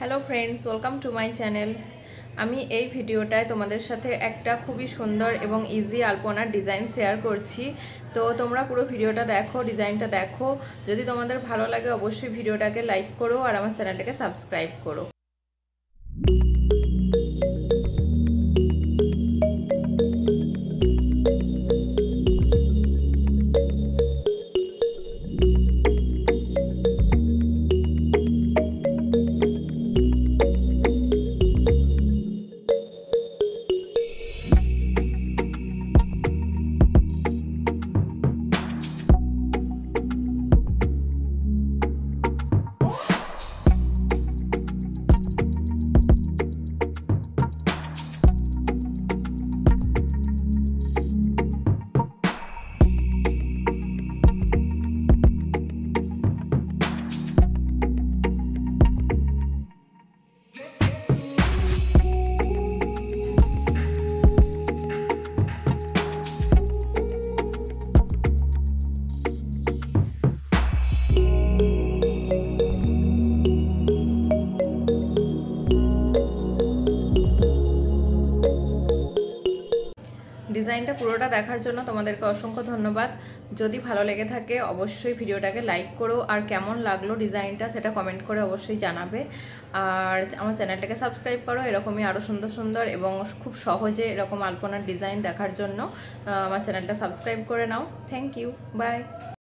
Hello friends, welcome to my channel. আমি এই ভিডিওটায় তোমাদের সাথে একটা খুবই সুন্দর এবং ইজি আলপনার ডিজাইন শেয়ার করছি। তো তোমরা পুরো ভিডিওটা দেখো, ডিজাইনটা দেখো। যদি তোমাদের ভালো লাগে অবশ্যই ভিডিওটাকে লাইক করো আর আমার চ্যানেলটাকে সাবস্ক্রাইব করো। ডিজাইনটা পুরোটা দেখার জন্য তোমাদেরকে অসংখ্য ধন্যবাদ। যদি ভালো লেগে থাকে অবশ্যই ভিডিওটাকে লাইক করো, আর কেমন লাগলো ডিজাইনটা সেটা কমেন্ট করে অবশ্যই জানাবে। আর আমার চ্যানেলটাকে সাবস্ক্রাইব করো এরকমই আরও সুন্দর সুন্দর এবং খুব সহজে এরকম আলপনার ডিজাইন দেখার জন্য আমার চ্যানেলটা সাবস্ক্রাইব করে নাও। Thank you, by.